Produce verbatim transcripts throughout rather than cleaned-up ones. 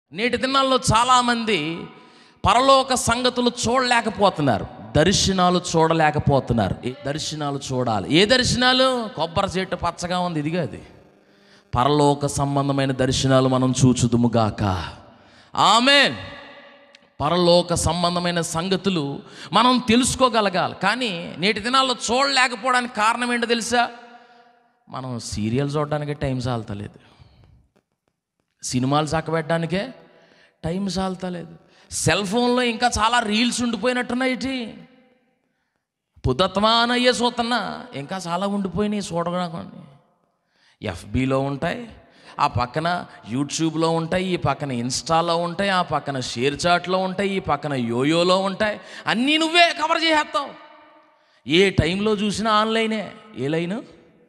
నేటి దినాల్లో చాలామంది పరలోక సంగతులు చూడలేకపోతున్నారు, దర్శనాలు చూడలేకపోతున్నారు. దర్శనాలు చూడాలి. ఏ దర్శనాలు? కొబ్బరి చెట్టు పచ్చగా ఉంది, ఇదిగా అది పరలోక సంబంధమైన దర్శనాలు మనం చూచుదుముగాక. ఆమేన్. పరలోక సంబంధమైన సంగతులు మనం తెలుసుకోగలగాలి. కానీ నేటి దినాల్లో చూడలేకపోవడానికి కారణం ఏంటో తెలుసా? మనం సీరియల్ చూడడానికే టైం సాల్తలేదు, సినిమాలు చక్కబెట్టడానికే టైం సాల్తలేదు, సెల్ ఫోన్లో ఇంకా చాలా రీల్స్ ఉండిపోయినట్టున్నాయి. ఇటీ పొద్దుత్తమాన అయ్యే చూస్తున్నా ఇంకా చాలా ఉండిపోయినాయి చూడడానికి. ఎఫ్బీలో ఉంటాయి, ఆ పక్కన యూట్యూబ్లో ఉంటాయి, ఈ పక్కన ఇన్స్టాలో ఉంటాయి, ఆ పక్కన షేర్ చాట్లో ఉంటాయి, ఈ పక్కన యోయోలో ఉంటాయి. అన్నీ నువ్వే కవర్ చేసేస్తావు. ఏ టైంలో చూసినా ఆన్లైనే. ఏ లైను?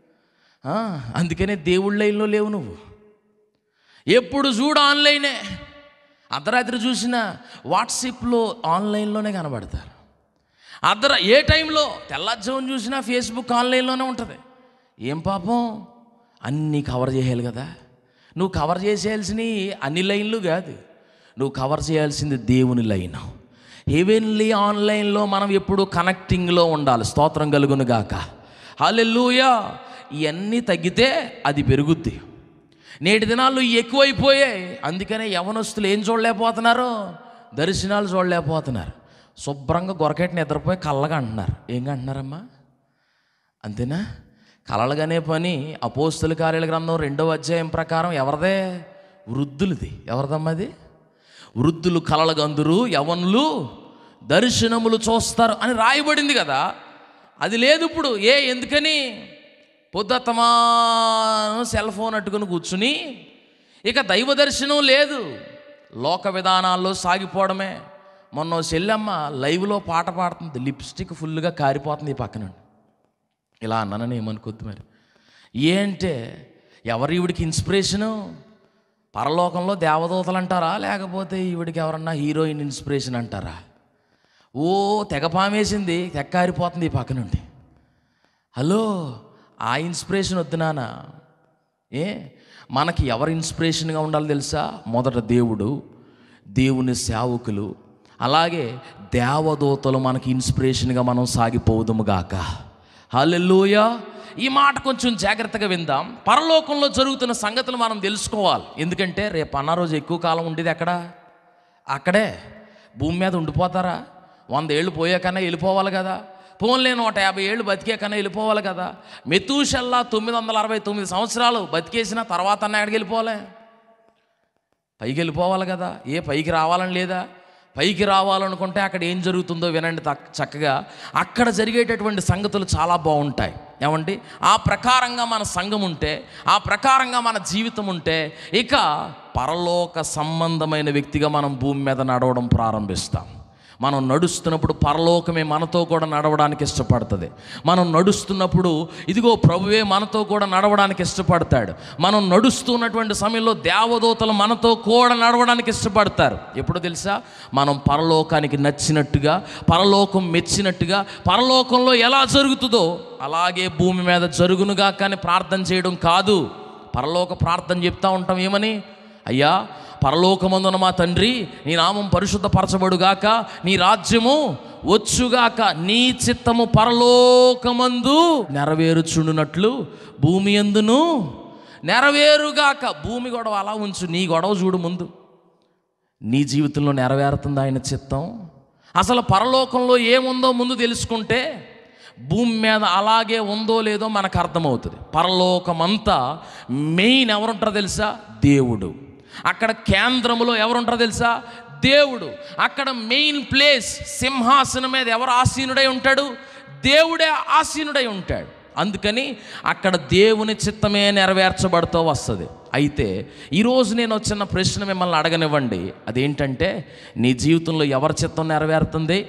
అందుకనే దేవుళ్ళ లైన్లో లేవు నువ్వు. ఎప్పుడు చూడు ఆన్లైనే. అర్ధరాత్రి చూసినా వాట్సాప్లో ఆన్లైన్లోనే కనబడతారు. అర్ధరా ఏ టైంలో తెల్లారుజామున చూసినా ఫేస్బుక్ ఆన్లైన్లోనే ఉంటుంది. ఏం పాపం, అన్నీ కవర్ చేయాలి కదా. నువ్వు కవర్ చేసేయాల్సినవి అన్ని లైన్లు కాదు, నువ్వు కవర్ చేయాల్సింది దేవుని లైన్. హెవెన్లీ ఆన్లైన్లో మనం ఎప్పుడు కనెక్టింగ్లో ఉండాలి. స్తోత్రం కలుగును గాక. హల్లెలూయా. ఇవన్నీ తగ్గితే అది పెరుగుద్ది. నేటి దినాల్లో ఎక్కువైపోయాయి. అందుకనే యవనస్తులు ఏం చూడలేకపోతున్నారు? దర్శనాలు చూడలేకపోతున్నారు. శుభ్రంగా గొరకెట్టి నిద్రపోయి కళ్ళగా అంటున్నారు. ఏం అంటున్నారమ్మా? అంతేనా? కలలుగానే పని. అపోస్తుల కార్యాల గ్రంథం రెండవ అధ్యాయం ప్రకారం ఎవరిదే? వృద్ధులది. ఎవరిదమ్మా అది? వృద్ధులు కలలుగందురు, యవనులు దర్శనములు చూస్తారు అని రాయబడింది కదా. అది లేదు ఇప్పుడు. ఏ ఎందుకని? పొద్దుత్తమాను సెల్ ఫోన్ అట్టుకుని కూర్చుని ఇక దైవ దర్శనం లేదు, లోక విధానాల్లో సాగిపోవడమే. మొన్న చెల్లెమ్మ లైవ్లో పాట పాడుతుంది, లిప్స్టిక్ ఫుల్గా కారిపోతుంది ఈ పక్కన. ఇలా అన్నానని ఏమనుకోద్దు మరి. ఏంటే ఎవరు ఈవిడికి ఇన్స్పిరేషను? పరలోకంలో దేవదూతలు అంటారా, లేకపోతే ఈవిడికి ఎవరన్నా హీరోయిన్ ఇన్స్పిరేషన్ అంటారా? ఓ తెగ పామేసింది, తెక్కారిపోతుంది ఈ పక్క నుండి. హలో, ఆ ఇన్స్పిరేషన్ వద్దు నాన్న. ఏ మనకి ఎవరు ఇన్స్పిరేషన్గా ఉండాలో తెలుసా? మొదట దేవుడు, దేవుని సేవకులు, అలాగే దేవదూతలు మనకి ఇన్స్పిరేషన్గా మనం సాగిపోదుము గాక. హల్లెలూయా. ఈ మాట కొంచెం జాగ్రత్తగా విందాం. పరలోకంలో జరుగుతున్న సంగతులు మనం తెలుసుకోవాలి. ఎందుకంటే రేపు అన్న రోజు ఎక్కువ కాలం ఉండేది ఎక్కడ? అక్కడే. భూమి మీద ఉండిపోతారా? వంద ఏళ్ళు పోయాకన్నా వెళ్ళిపోవాలి కదా. పోన్లే నూట యాభై ఏళ్ళు బతికేకన్నా వెళ్ళిపోవాలి కదా. మెతూషెల్లా తొమ్మిది వందల అరవై తొమ్మిది సంవత్సరాలు బతికేసిన తర్వాత అన్న ఎక్కడికి వెళ్ళిపోవాలి? పైకి వెళ్ళిపోవాలి కదా. ఏ పైకి రావాలని లేదా? పైకి రావాలనుకుంటే అక్కడ ఏం జరుగుతుందో వినండి చక్కగా. అక్కడ జరిగేటటువంటి సంగతులు చాలా బాగుంటాయి. ఏమండి? ఆ ప్రకారంగా మన సంఘం ఉంటే, ఆ ప్రకారంగా మన జీవితం ఉంటే, ఇక పరలోక సంబంధమైన వ్యక్తిగా మనం భూమి మీద నడవడం ప్రారంభిస్తాం. మనం నడుస్తున్నప్పుడు పరలోకమే మనతో కూడా నడవడానికి ఇష్టపడుతుంది. మనం నడుస్తున్నప్పుడు ఇదిగో ప్రభువే మనతో కూడా నడవడానికి ఇష్టపడతాడు. మనం నడుస్తున్నటువంటి సమయంలో దేవదూతలు మనతో కూడా నడవడానికి ఇష్టపడతారు. ఎప్పుడు తెలుసా? మనం పరలోకానికి నచ్చినట్టుగా, పరలోకం మెచ్చినట్టుగా, పరలోకంలో ఎలా జరుగుతుందో అలాగే భూమి మీద జరుగునుగా. కానీ ప్రార్థన చేయడం కాదు. పరలోక ప్రార్థన చెప్తా ఉంటాం. ఏమని? అయ్యా పరలోకమందున మా తండ్రి, నీ నామం పరిశుద్ధపరచబడుగాక, నీ రాజ్యము వచ్చుగాక, నీ చిత్తము పరలోకమందు నెరవేరుచుండునట్లు భూమి యందును నెరవేరుగాక. భూమి గొడవ అలా ఉంచు, నీ గొడవ చూడు ముందు. నీ జీవితంలో నెరవేరుతుంది ఆయన చిత్తం. అసలు పరలోకంలో ఏముందో ముందు తెలుసుకుంటే భూమి మీద అలాగే ఉందో లేదో మనకు అర్థమవుతుంది. పరలోకమంతా మెయిన్ ఎవరుంటారో తెలుసా? దేవుడు. అక్కడ కేంద్రములో ఎవరుంటారో తెలుసా? దేవుడు. అక్కడ మెయిన్ ప్లేస్, సింహాసనం మీద ఎవరు ఆసీనుడై ఉంటాడు? దేవుడే ఆసీనుడై ఉంటాడు. అందుకని అక్కడ దేవుని చిత్తమే నెరవేర్చబడుతూ వస్తుంది. అయితే ఈరోజు నేను వచ్చిన ప్రశ్న మిమ్మల్ని అడగనివ్వండి. అదేంటంటే, నీ జీవితంలో ఎవరి చిత్తం నెరవేరుతుంది?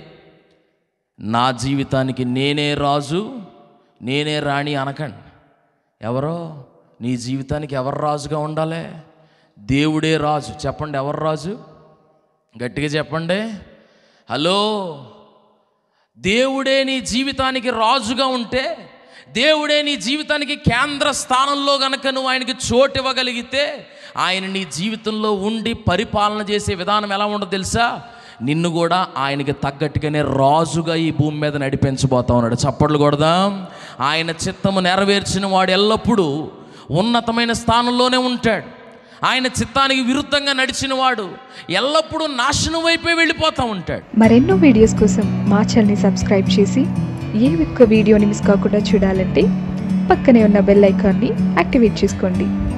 నా జీవితానికి నేనే రాజు, నేనే రాణి అనకండి. ఎవరో నీ జీవితానికి ఎవరు రాజుగా ఉండాలి? దేవుడే రాజు. చెప్పండి, ఎవరు రాజు? గట్టిగా చెప్పండి. హలో, దేవుడే నీ జీవితానికి రాజుగా ఉంటే దేవుడే నీ జీవితానికి కేంద్ర స్థానంలో గనక నువ్వు ఆయనకి చోటు ఇవ్వగలిగితే ఆయన నీ జీవితంలో ఉండి పరిపాలన చేసే విధానం ఎలా ఉండదు తెలుసా? నిన్ను కూడా ఆయనకి తగ్గట్టుగానే రాజుగా ఈ భూమి మీద నడిపించబోతా ఉన్నాడు. చప్పట్లు కొడదాం. ఆయన చిత్తము నెరవేర్చిన వాడు ఎల్లప్పుడూ ఉన్నతమైన స్థానంలోనే ఉంటాడు. ఆయన చిత్తానికి విరుద్ధంగా నడిచిన వాడు ఎల్లప్పుడూ నాశనం వైపే వెళ్ళిపోతూ ఉంటాడు. మరెన్నో వీడియోస్ కోసం మా ఛానల్ని సబ్స్క్రైబ్ చేసి ఏ ఒక్క వీడియోని మిస్ కాకుండా చూడాలంటే పక్కనే ఉన్న బెల్ ఐకాన్ని యాక్టివేట్ చేసుకోండి.